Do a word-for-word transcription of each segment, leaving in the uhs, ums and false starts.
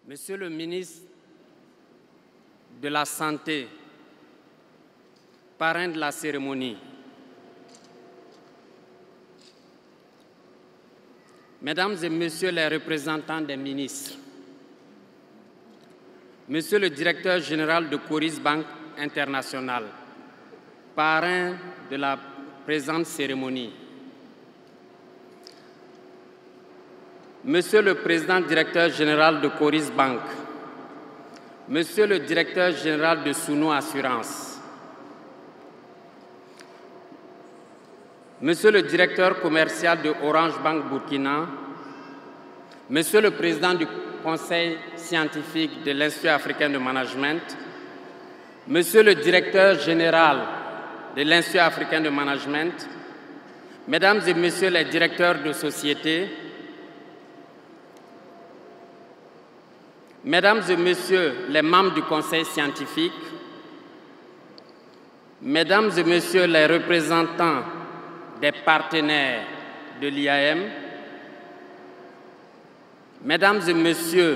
Monsieur le ministre de la Santé, parrain de la cérémonie, Mesdames et Messieurs les représentants des ministres, Monsieur le directeur général de Coris Bank International, parrain de la présente cérémonie, Monsieur le président directeur général de Coris Bank, Monsieur le directeur général de Sounou Assurance, Monsieur le directeur commercial de Orange Bank Burkina, Monsieur le président du Conseil scientifique de l'Institut africain de management, Monsieur le directeur général de l'Institut africain de management, Mesdames et Messieurs les directeurs de société, Mesdames et Messieurs les membres du Conseil scientifique, Mesdames et Messieurs les représentants des partenaires de l'I A M, Mesdames et Messieurs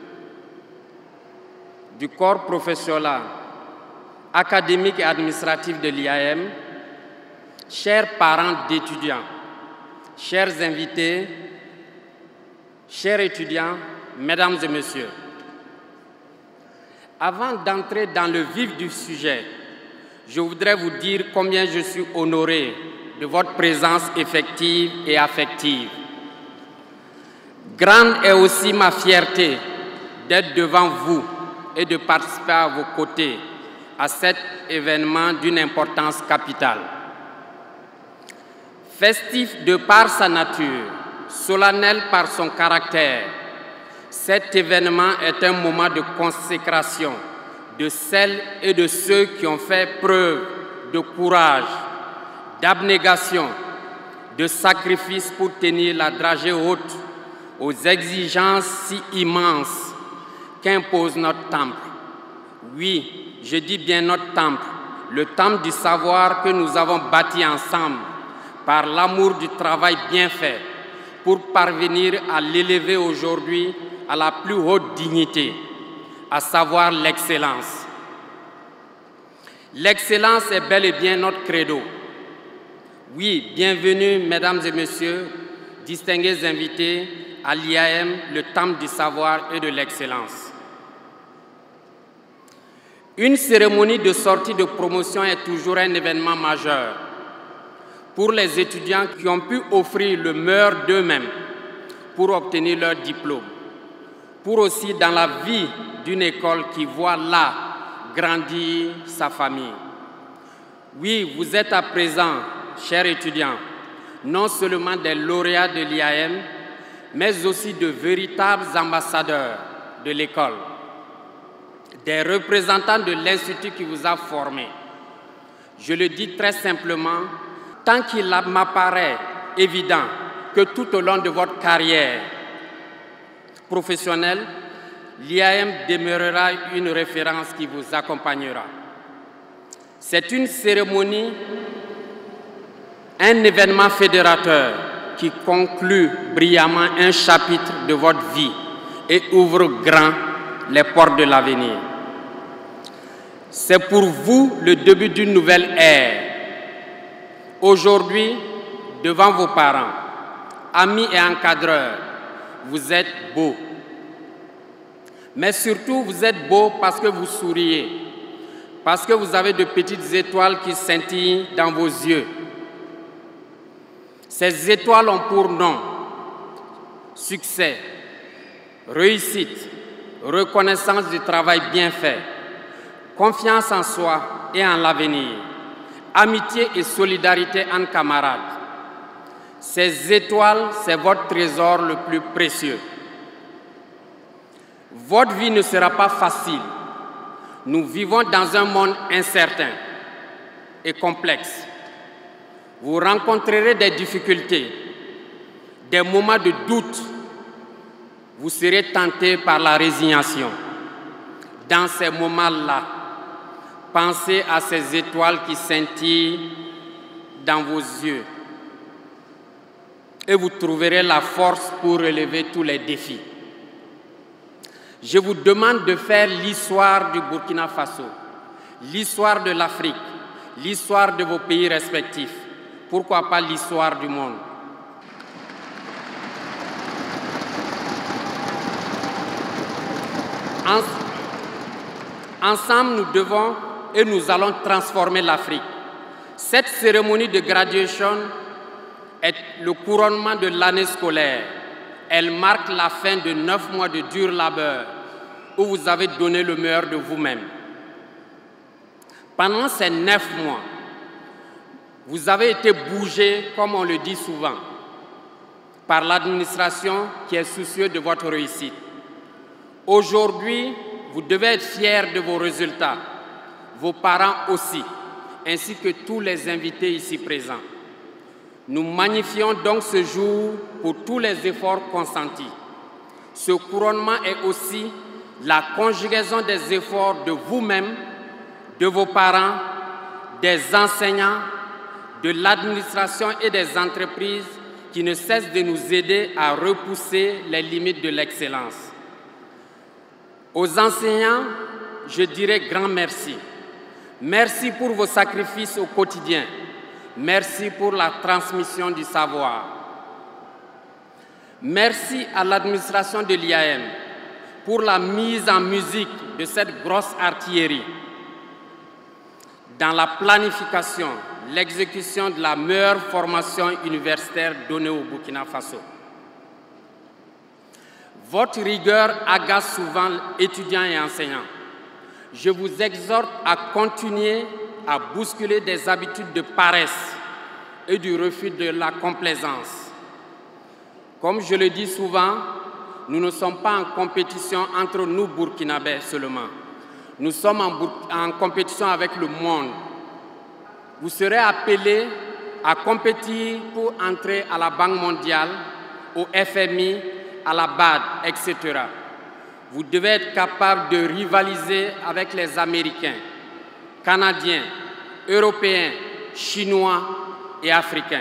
du corps professionnel, académique et administratif de l'I A M, chers parents d'étudiants, chers invités, chers étudiants, Mesdames et Messieurs, avant d'entrer dans le vif du sujet, je voudrais vous dire combien je suis honoré de votre présence effective et affective. Grande est aussi ma fierté d'être devant vous et de participer à vos côtés à cet événement d'une importance capitale. Festif de par sa nature, solennel par son caractère, cet événement est un moment de consécration de celles et de ceux qui ont fait preuve de courage, d'abnégation, de sacrifice pour tenir la dragée haute aux exigences si immenses qu'impose notre temple. Oui, je dis bien notre temple, le temple du savoir que nous avons bâti ensemble par l'amour du travail bien fait pour parvenir à l'élever aujourd'hui à la plus haute dignité, à savoir l'excellence. L'excellence est bel et bien notre credo. Oui, bienvenue, Mesdames et Messieurs, distingués invités à l'I A M, le temple du savoir et de l'excellence. Une cérémonie de sortie de promotion est toujours un événement majeur pour les étudiants qui ont pu offrir le meilleur d'eux-mêmes pour obtenir leur diplôme, pour aussi dans la vie d'une école qui voit là grandir sa famille. Oui, vous êtes à présent, chers étudiants, non seulement des lauréats de l'I A M, mais aussi de véritables ambassadeurs de l'école, des représentants de l'institut qui vous a formé. Je le dis très simplement, tant qu'il m'apparaît évident que tout au long de votre carrière professionnelle, l'I A M demeurera une référence qui vous accompagnera. C'est une cérémonie, un événement fédérateur qui conclut brillamment un chapitre de votre vie et ouvre grand les portes de l'avenir. C'est pour vous le début d'une nouvelle ère. Aujourd'hui, devant vos parents, amis et encadreurs, vous êtes beaux. Mais surtout, vous êtes beaux parce que vous souriez, parce que vous avez de petites étoiles qui scintillent dans vos yeux. Ces étoiles ont pour nom succès, réussite, reconnaissance du travail bien fait, confiance en soi et en l'avenir, amitié et solidarité entre camarades. Ces étoiles, c'est votre trésor le plus précieux. Votre vie ne sera pas facile. Nous vivons dans un monde incertain et complexe. Vous rencontrerez des difficultés, des moments de doute. Vous serez tenté par la résignation. Dans ces moments-là, pensez à ces étoiles qui scintillent dans vos yeux et vous trouverez la force pour relever tous les défis. Je vous demande de faire l'histoire du Burkina Faso, l'histoire de l'Afrique, l'histoire de vos pays respectifs. Pourquoi pas l'histoire du monde? Ensemble, nous devons et nous allons transformer l'Afrique. Cette cérémonie de graduation est le couronnement de l'année scolaire. Elle marque la fin de neuf mois de dur labeur où vous avez donné le meilleur de vous-même. Pendant ces neuf mois, vous avez été bougé, comme on le dit souvent, par l'administration qui est soucieuse de votre réussite. Aujourd'hui, vous devez être fiers de vos résultats, vos parents aussi, ainsi que tous les invités ici présents. Nous magnifions donc ce jour pour tous les efforts consentis. Ce couronnement est aussi la conjugaison des efforts de vous-même, de vos parents, des enseignants, de l'administration et des entreprises qui ne cessent de nous aider à repousser les limites de l'excellence. Aux enseignants, je dirais grand merci. Merci pour vos sacrifices au quotidien. Merci pour la transmission du savoir. Merci à l'administration de l'I A M pour la mise en musique de cette grosse artillerie dans la planification, l'exécution de la meilleure formation universitaire donnée au Burkina Faso. Votre rigueur agace souvent étudiants et enseignants. Je vous exhorte à continuer à bousculer des habitudes de paresse et du refus de la complaisance. Comme je le dis souvent, nous ne sommes pas en compétition entre nous Burkinabés seulement. Nous sommes en, en compétition avec le monde. Vous serez appelés à compétir pour entrer à la Banque mondiale, au F M I, à la B A D, et cetera. Vous devez être capable de rivaliser avec les Américains, Canadiens, Européens, Chinois et Africains.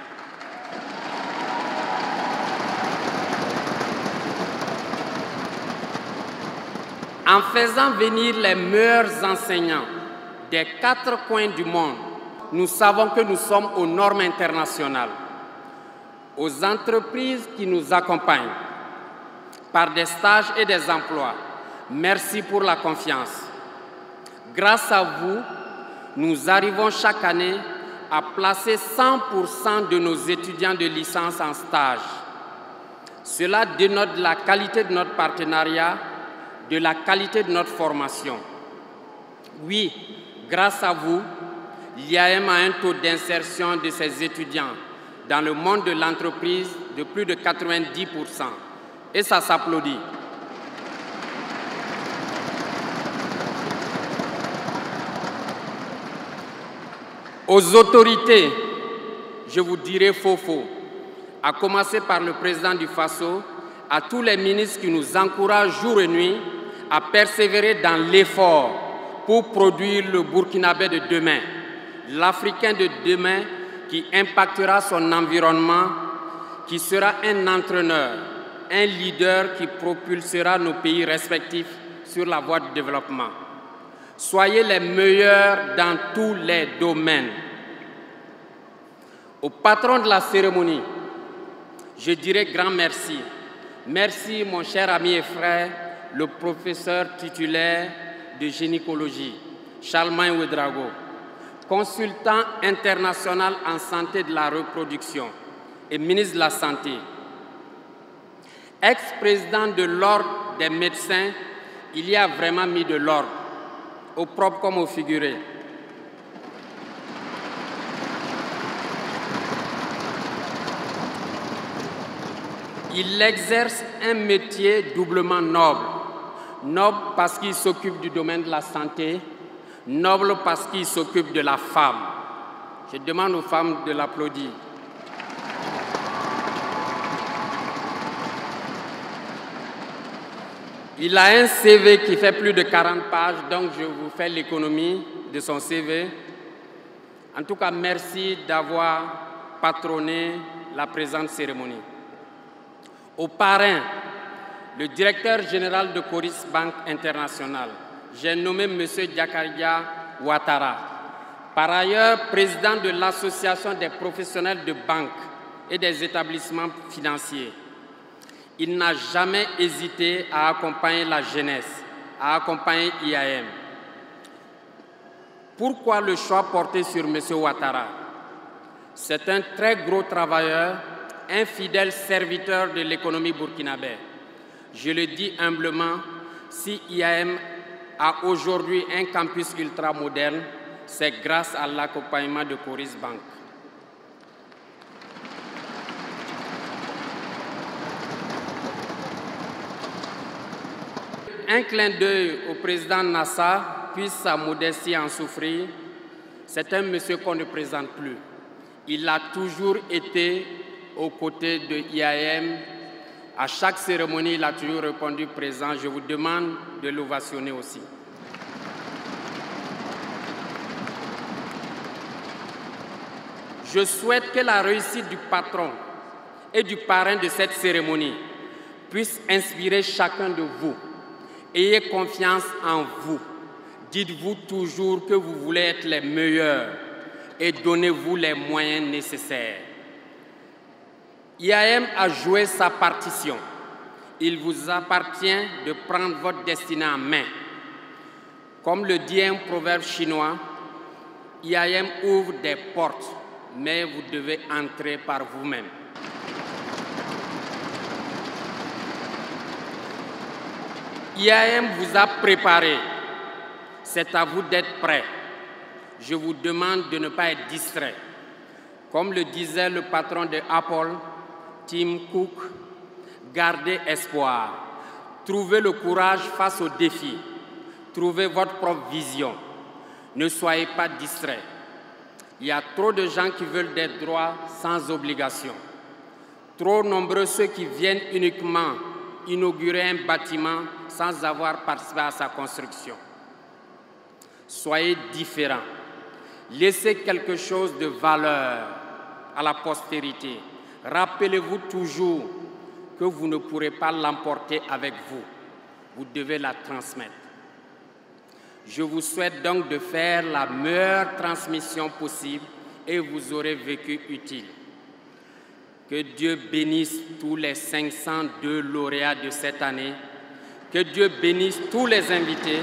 En faisant venir les meilleurs enseignants des quatre coins du monde, nous savons que nous sommes aux normes internationales. Aux entreprises qui nous accompagnent par des stages et des emplois, merci pour la confiance. Grâce à vous, nous arrivons chaque année à placer cent pour cent de nos étudiants de licence en stage. Cela dénote la qualité de notre partenariat, de la qualité de notre formation. Oui, grâce à vous, l'I A M a un taux d'insertion de ses étudiants dans le monde de l'entreprise de plus de quatre-vingt-dix pour cent. Et ça s'applaudit. Aux autorités, je vous dirai faux faux, à commencer par le président du Faso, à tous les ministres qui nous encouragent jour et nuit à persévérer dans l'effort pour produire le Burkinabé de demain, l'Africain de demain qui impactera son environnement, qui sera un entraîneur, un leader qui propulsera nos pays respectifs sur la voie du développement. Soyez les meilleurs dans tous les domaines. Au patron de la cérémonie, je dirais grand merci. Merci, mon cher ami et frère, le professeur titulaire de gynécologie, Charlemagne Ouedraogo, consultant international en santé de la reproduction et ministre de la Santé, ex-président de l'Ordre des médecins, il y a vraiment mis de l'ordre, au propre comme au figuré. Il exerce un métier doublement noble. Noble parce qu'il s'occupe du domaine de la santé, noble parce qu'il s'occupe de la femme. Je demande aux femmes de l'applaudir. Il a un C V qui fait plus de quarante pages, donc je vous fais l'économie de son C V. En tout cas, merci d'avoir patronné la présente cérémonie. Aux parrains, le directeur général de Coris Bank International, j'ai nommé M. Diakaria Ouattara. Par ailleurs, président de l'Association des professionnels de banque et des établissements financiers. Il n'a jamais hésité à accompagner la jeunesse, à accompagner I A M. Pourquoi le choix porté sur M. Ouattara? C'est un très gros travailleur, un fidèle serviteur de l'économie burkinabé. Je le dis humblement, si I A M a aujourd'hui un campus ultra moderne, c'est grâce à l'accompagnement de Coris Bank. Un clin d'œil au président Nassar, puisse sa modestie en souffrir, c'est un monsieur qu'on ne présente plus. Il a toujours été aux côtés de I A M. À chaque cérémonie, il a toujours répondu présent. Je vous demande de l'ovationner aussi. Je souhaite que la réussite du patron et du parrain de cette cérémonie puisse inspirer chacun de vous. Ayez confiance en vous. Dites-vous toujours que vous voulez être les meilleurs et donnez-vous les moyens nécessaires. I A M a joué sa partition. Il vous appartient de prendre votre destinée en main. Comme le dit un proverbe chinois, I A M ouvre des portes, mais vous devez entrer par vous-même. I A M vous a préparé. C'est à vous d'être prêts. Je vous demande de ne pas être distrait. Comme le disait le patron de Apple, Tim Cook, gardez espoir. Trouvez le courage face aux défis. Trouvez votre propre vision. Ne soyez pas distrait. Il y a trop de gens qui veulent des droits sans obligation. Trop nombreux ceux qui viennent uniquement inaugurer un bâtiment sans avoir participé à sa construction. Soyez différents. Laissez quelque chose de valeur à la postérité. Rappelez-vous toujours que vous ne pourrez pas l'emporter avec vous. Vous devez la transmettre. Je vous souhaite donc de faire la meilleure transmission possible et vous aurez vécu utile. Que Dieu bénisse tous les cinq cent deux lauréats de cette année. Que Dieu bénisse tous les invités.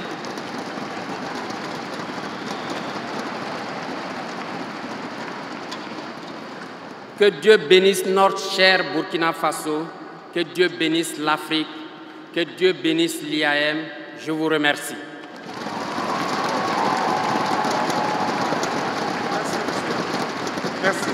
Que Dieu bénisse notre cher Burkina Faso. Que Dieu bénisse l'Afrique. Que Dieu bénisse l'I A M. Je vous remercie. Merci.